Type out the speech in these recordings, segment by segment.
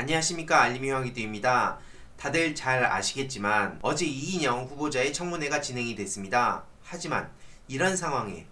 안녕하십니까, 알림이황기두입니다. 다들 잘 아시겠지만 어제 이인영 후보자의 청문회가 진행이 됐습니다. 하지만 이런 상황에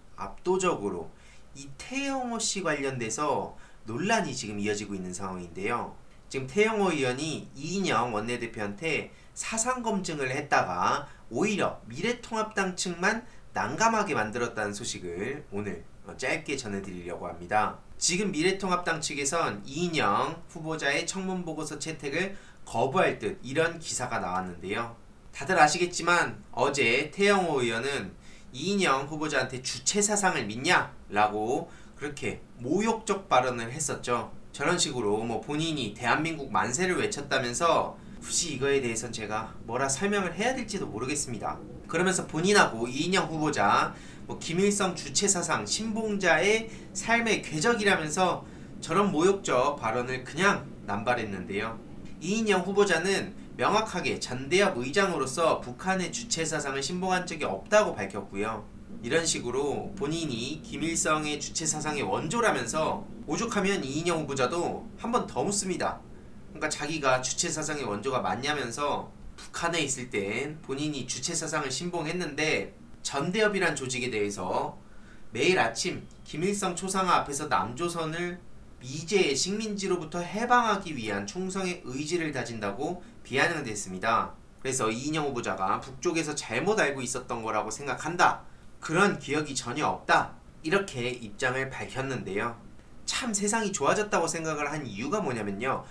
압도적으로 이 태영호 씨 관련돼서 논란이 지금 이어지고 있는 상황인데요. 지금 태영호 의원이 이인영 원내대표한테 사상검증을 했다가 오히려 미래통합당 측만 난감하게 만들었다는 소식을 오늘 짧게 전해드리려고 합니다. 지금 미래통합당 측에선 이인영 후보자의 청문보고서 채택을 거부할 듯 이런 기사가 나왔는데요. 다들 아시겠지만 어제 태영호 의원은 이인영 후보자한테 주체사상을 믿냐? 라고 그렇게 모욕적 발언을 했었죠. 저런 식으로 본인이 대한민국 만세를 외쳤다면서 굳이 이거에 대해서는 제가 뭐라 설명을 해야 될지도 모르겠습니다. 그러면서 본인하고 이인영 후보자 김일성 주체사상 신봉자의 삶의 궤적이라면서 저런 모욕적 발언을 그냥 남발했는데요. 이인영 후보자는 명확하게 전대협 의장으로서 북한의 주체사상을 신봉한 적이 없다고 밝혔고요. 이런 식으로 본인이 김일성의 주체사상의 원조라면서 오죽하면 이인영 후보자도 한 번 더 묻습니다. 그러니까 자기가 주체사상의 원조가 맞냐면서 북한에 있을 땐 본인이 주체사상을 신봉했는데 전대협이란 조직에 대해서 매일 아침 김일성 초상화 앞에서 남조선을 미제의 식민지로부터 해방하기 위한 충성의 의지를 다진다고 비아냥됐습니다. 그래서 이인영 후보자가 북쪽에서 잘못 알고 있었던 거라고 생각한다. 그런 기억이 전혀 없다. 이렇게 입장을 밝혔는데요. 참 세상이 좋아졌다고 생각을 한 이유가 뭐냐면요.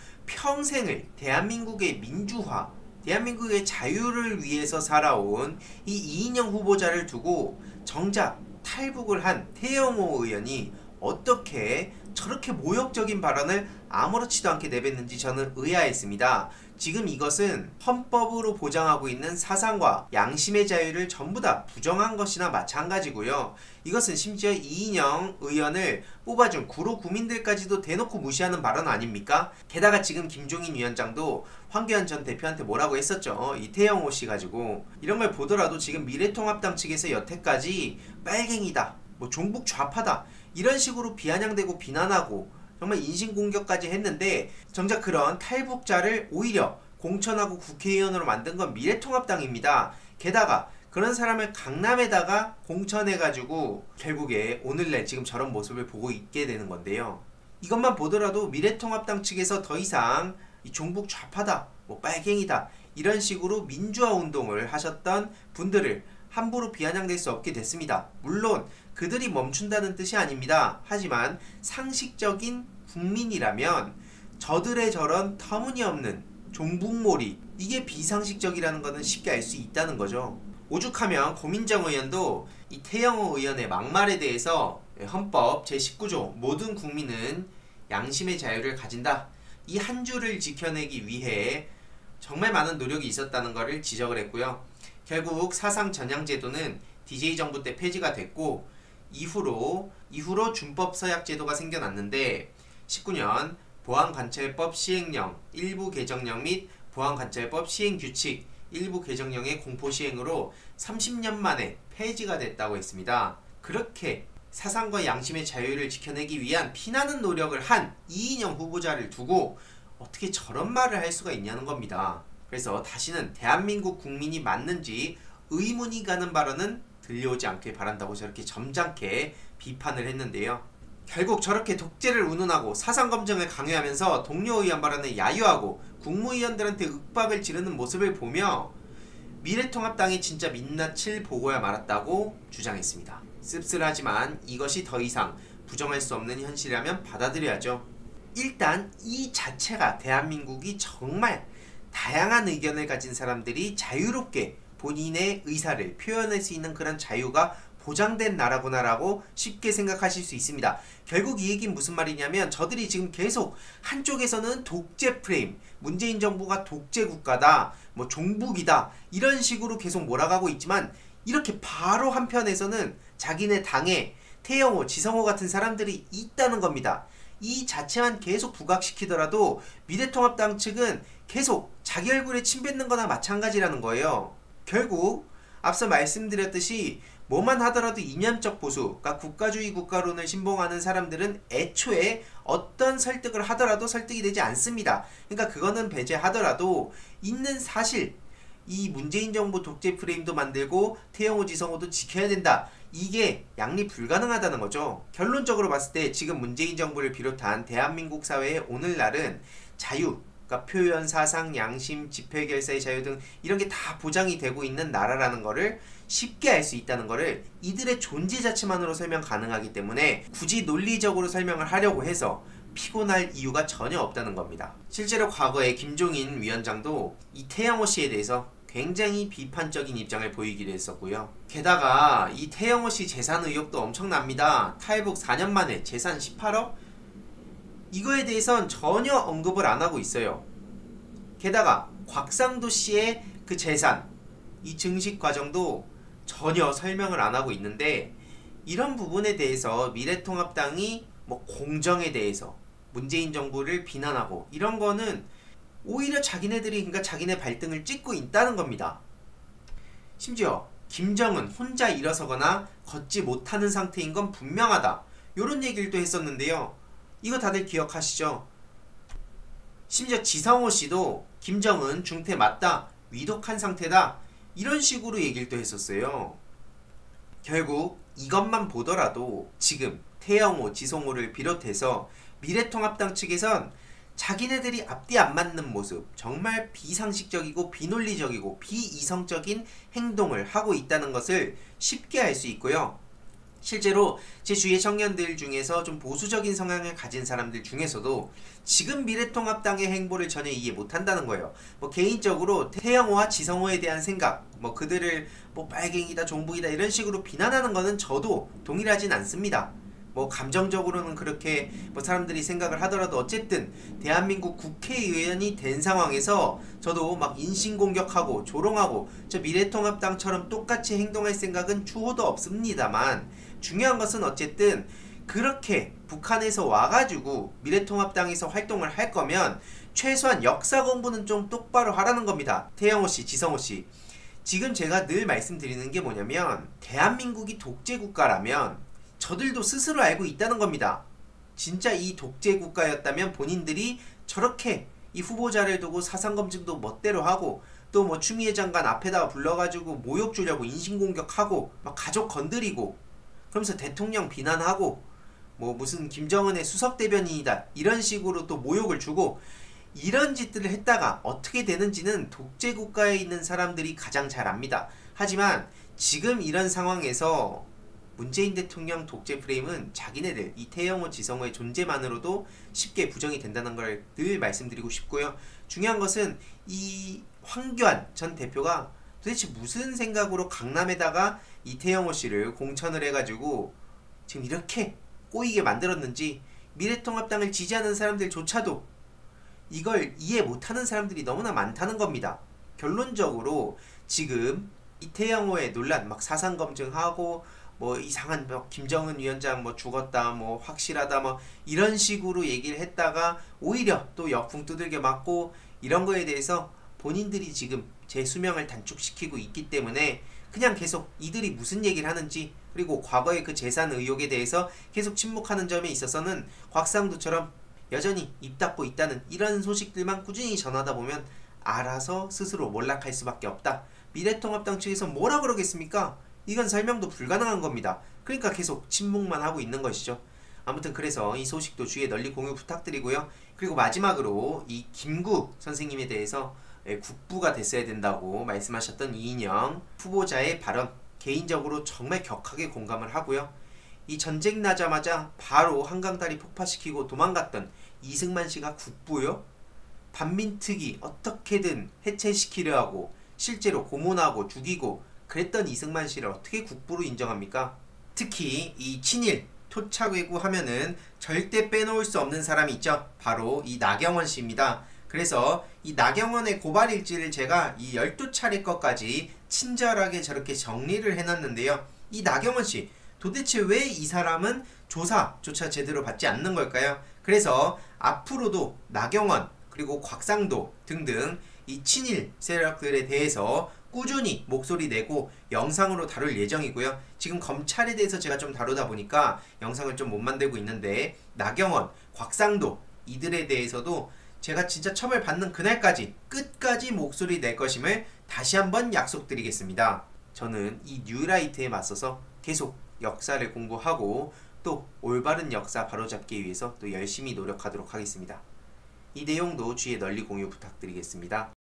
평생을 대한민국의 민주화, 대한민국의 자유를 위해서 살아온 이 이인영 후보자를 두고 정작 탈북을 한 태영호 의원이 어떻게 저렇게 모욕적인 발언을 아무렇지도 않게 내뱉는지 저는 의아했습니다. 지금 이것은 헌법으로 보장하고 있는 사상과 양심의 자유를 전부 다 부정한 것이나 마찬가지고요. 이것은 심지어 이인영 의원을 뽑아준 구로 구민들까지도 대놓고 무시하는 발언 아닙니까? 게다가 지금 김종인 위원장도 황교안 전 대표한테 뭐라고 했었죠. 이 태영호 씨 가지고 이런 걸 보더라도 지금 미래통합당 측에서 여태까지 빨갱이다, 종북 좌파다 이런 식으로 비아냥대고 비난하고 정말 인신공격까지 했는데 정작 그런 탈북자를 오히려 공천하고 국회의원으로 만든 건 미래통합당입니다. 게다가 그런 사람을 강남에다가 공천해가지고 결국에 오늘날 지금 저런 모습을 보고 있게 되는 건데요. 이것만 보더라도 미래통합당 측에서 더 이상 이 종북 좌파다, 빨갱이다 이런 식으로 민주화 운동을 하셨던 분들을 함부로 비아냥될 수 없게 됐습니다. 물론 그들이 멈춘다는 뜻이 아닙니다. 하지만 상식적인 국민이라면 저들의 저런 터무니없는 종북몰이 이게 비상식적이라는 것은 쉽게 알 수 있다는 거죠. 오죽하면 고민정 의원도 이 태영호 의원의 막말에 대해서 헌법 제19조 모든 국민은 양심의 자유를 가진다 이 한 줄을 지켜내기 위해 정말 많은 노력이 있었다는 것을 지적을 했고요. 결국 사상 전향제도는 DJ 정부 때 폐지가 됐고 이후로 준법 서약 제도가 생겨났는데 19년 보안관찰법 시행령 일부 개정령 및 보안관찰법 시행규칙 일부 개정령의 공포 시행으로 30년 만에 폐지가 됐다고 했습니다. 그렇게 사상과 양심의 자유를 지켜내기 위한 피나는 노력을 한 이인영 후보자를 두고 어떻게 저런 말을 할 수가 있냐는 겁니다. 그래서 다시는 대한민국 국민이 맞는지 의문이 가는 발언은 들려오지 않길 바란다고 저렇게 점잖게 비판을 했는데요. 결국 저렇게 독재를 운운하고 사상검증을 강요하면서 동료 의원 발언을 야유하고 국무위원들한테 윽박을 지르는 모습을 보며 미래통합당이 진짜 민낯을 보고야 말았다고 주장했습니다. 씁쓸하지만 이것이 더 이상 부정할 수 없는 현실이라면 받아들여야죠. 일단 이 자체가 대한민국이 정말 다양한 의견을 가진 사람들이 자유롭게 본인의 의사를 표현할 수 있는 그런 자유가 보장된 나라구나라고 쉽게 생각하실 수 있습니다. 결국 이 얘기는 무슨 말이냐면 저들이 지금 계속 한쪽에서는 독재 프레임, 문재인 정부가 독재 국가다, 종북이다 이런 식으로 계속 몰아가고 있지만 이렇게 바로 한편에서는 자기네 당에 태영호, 지성호 같은 사람들이 있다는 겁니다. 이 자체만 계속 부각시키더라도 미래통합당 측은 계속 자기 얼굴에 침 뱉는 거나 마찬가지라는 거예요. 결국 앞서 말씀드렸듯이 뭐만 하더라도 이념적 보수, 그러니까 국가주의 국가론을 신봉하는 사람들은 애초에 어떤 설득을 하더라도 설득이 되지 않습니다. 그러니까 그거는 배제하더라도 있는 사실, 이 문재인 정부 독재 프레임도 만들고 태영호 지성호도 지켜야 된다. 이게 양립 불가능하다는 거죠. 결론적으로 봤을 때 지금 문재인 정부를 비롯한 대한민국 사회의 오늘날은 자유, 그러니까 표현, 사상, 양심, 집회 결사의 자유 등 이런 게 다 보장이 되고 있는 나라라는 거를 쉽게 알 수 있다는 거를 이들의 존재 자체만으로 설명 가능하기 때문에 굳이 논리적으로 설명을 하려고 해서 피곤할 이유가 전혀 없다는 겁니다. 실제로 과거에 김종인 위원장도 이 태영호 씨에 대해서 굉장히 비판적인 입장을 보이기도 했었고요. 게다가 이 태영호 씨 재산 의혹도 엄청납니다. 탈북 4년 만에 재산 18억? 이거에 대해선 전혀 언급을 안 하고 있어요. 게다가 곽상도 씨의 그 재산, 이 증식 과정도 전혀 설명을 안 하고 있는데, 이런 부분에 대해서 미래통합당이 뭐 공정에 대해서 문재인 정부를 비난하고 이런 거는 오히려 자기네들이, 그러니까 자기네 발등을 찍고 있다는 겁니다. 심지어 김정은 혼자 일어서거나 걷지 못하는 상태인 건 분명하다, 이런 얘기를 또 했었는데요. 이거 다들 기억하시죠? 심지어 지성호 씨도 김정은 중태 맞다, 위독한 상태다, 이런 식으로 얘기를 또 했었어요. 결국 이것만 보더라도 지금 태영호, 지성호를 비롯해서 미래통합당 측에선 자기네들이 앞뒤 안 맞는 모습, 정말 비상식적이고 비논리적이고 비이성적인 행동을 하고 있다는 것을 쉽게 알 수 있고요. 실제로 제 주위의 청년들 중에서 좀 보수적인 성향을 가진 사람들 중에서도 지금 미래통합당의 행보를 전혀 이해 못한다는 거예요. 뭐 개인적으로 태영호와 지성호에 대한 생각, 뭐 그들을 뭐 빨갱이다, 종북이다 이런 식으로 비난하는 거는 저도 동일하진 않습니다. 뭐 감정적으로는 그렇게 뭐 사람들이 생각을 하더라도 어쨌든 대한민국 국회의원이 된 상황에서 저도 막 인신공격하고 조롱하고 저 미래통합당처럼 똑같이 행동할 생각은 추호도 없습니다만, 중요한 것은 어쨌든 그렇게 북한에서 와가지고 미래통합당에서 활동을 할 거면 최소한 역사 공부는 좀 똑바로 하라는 겁니다. 태영호씨, 지성호씨, 지금 제가 늘 말씀드리는 게 뭐냐면 대한민국이 독재국가라면 저들도 스스로 알고 있다는 겁니다. 진짜 이 독재국가였다면 본인들이 저렇게 이 후보자를 두고 사상검증도 멋대로 하고 또 뭐 추미애 장관 앞에다가 불러가지고 모욕 주려고 인신공격하고 막 가족 건드리고 그러면서 대통령 비난하고 뭐 무슨 김정은의 수석대변인이다 이런 식으로 또 모욕을 주고 이런 짓들을 했다가 어떻게 되는지는 독재국가에 있는 사람들이 가장 잘 압니다. 하지만 지금 이런 상황에서 문재인 대통령 독재 프레임은 자기네들 이 태영호, 지성호의 존재만으로도 쉽게 부정이 된다는 걸 늘 말씀드리고 싶고요. 중요한 것은 이 황교안 전 대표가 도대체 무슨 생각으로 강남에다가 이 태영호 씨를 공천을 해가지고 지금 이렇게 꼬이게 만들었는지 미래통합당을 지지하는 사람들조차도 이걸 이해 못하는 사람들이 너무나 많다는 겁니다. 결론적으로 지금 이 태영호의 논란, 막 사상검증하고 뭐 이상한 뭐 김정은 위원장 뭐 죽었다, 뭐 확실하다, 뭐 이런 식으로 얘기를 했다가 오히려 또 역풍 두들겨 맞고 이런 거에 대해서 본인들이 지금 제 수명을 단축시키고 있기 때문에 그냥 계속 이들이 무슨 얘기를 하는지, 그리고 과거의 그 재산 의혹에 대해서 계속 침묵하는 점에 있어서는 곽상도처럼 여전히 입 닫고 있다는 이런 소식들만 꾸준히 전하다 보면 알아서 스스로 몰락할 수밖에 없다. 미래통합당 측에서 뭐라 그러겠습니까? 이건 설명도 불가능한 겁니다. 그러니까 계속 침묵만 하고 있는 것이죠. 아무튼 그래서 이 소식도 주위에 널리 공유 부탁드리고요. 그리고 마지막으로 이 김구 선생님에 대해서 국부가 됐어야 된다고 말씀하셨던 이인영 후보자의 발언, 개인적으로 정말 격하게 공감을 하고요. 이 전쟁 나자마자 바로 한강다리 폭파시키고 도망갔던 이승만 씨가 국부요? 반민특위 어떻게든 해체시키려 하고 실제로 고문하고 죽이고 그랬던 이승만 씨를 어떻게 국부로 인정합니까? 특히 이 친일 토착외구 하면은 절대 빼놓을 수 없는 사람이 있죠. 바로 이 나경원 씨입니다. 그래서 이 나경원의 고발 일지를 제가 이 12차례 것까지 친절하게 저렇게 정리를 해놨는데요. 이 나경원 씨, 도대체 왜 이 사람은 조사조차 제대로 받지 않는 걸까요? 그래서 앞으로도 나경원 그리고 곽상도 등등 이 친일 세력들에 대해서 꾸준히 목소리 내고 영상으로 다룰 예정이고요. 지금 검찰에 대해서 제가 좀 다루다 보니까 영상을 좀 못 만들고 있는데, 나경원, 곽상도 이들에 대해서도 제가 진짜 처벌 받는 그날까지 끝까지 목소리 낼 것임을 다시 한번 약속드리겠습니다. 저는 이 뉴라이트에 맞서서 계속 역사를 공부하고 또 올바른 역사 바로잡기 위해서 또 열심히 노력하도록 하겠습니다. 이 내용도 주위에 널리 공유 부탁드리겠습니다.